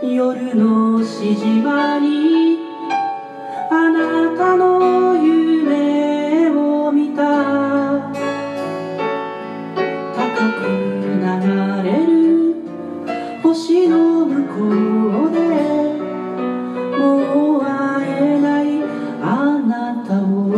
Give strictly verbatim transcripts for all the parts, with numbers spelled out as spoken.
夜のしじまにあなたの夢を見た。高く流れる星の向こうでもう会えないあなたを、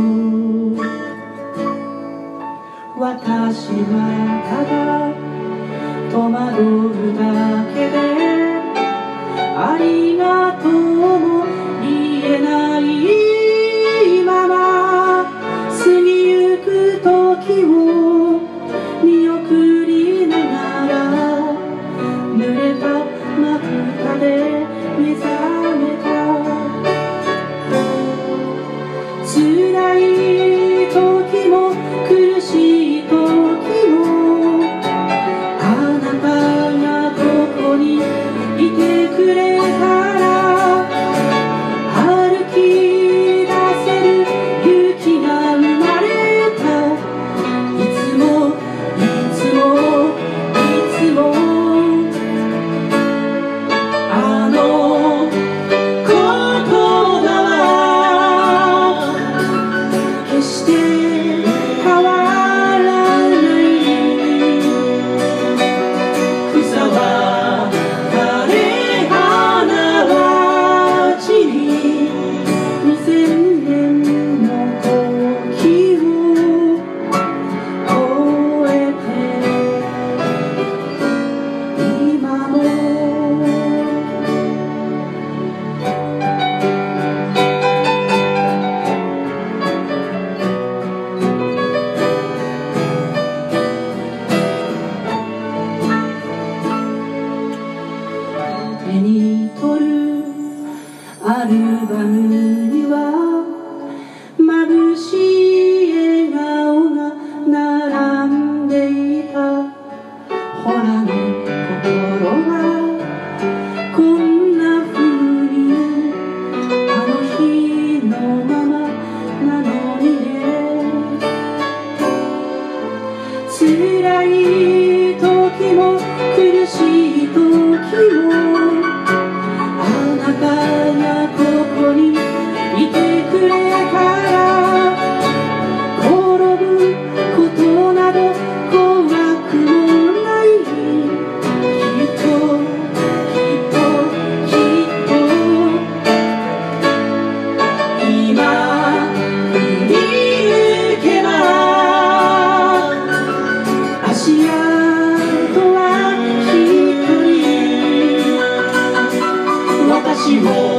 私はただ戸惑うだけでありがとうも言えないまま、過ぎゆく時を見送りながら濡れたまぶたで目覚めた。辛い時も苦しい時もあなたがここにいてくれたら歩き出せる勇気が生まれた。いつもいつもいつもあの言葉は決して変わらない草は枯れ花は散り二千年の時を越えて今も手に取るアルバムには眩しい笑顔が並んでいた。ほらね心がこんな風にあの日のままなのにね。辛い時も苦しい時もあなたがここにいてくれたら転ぶことなど怖くもない。きっときっときっと今振り向けば足跡は一人私を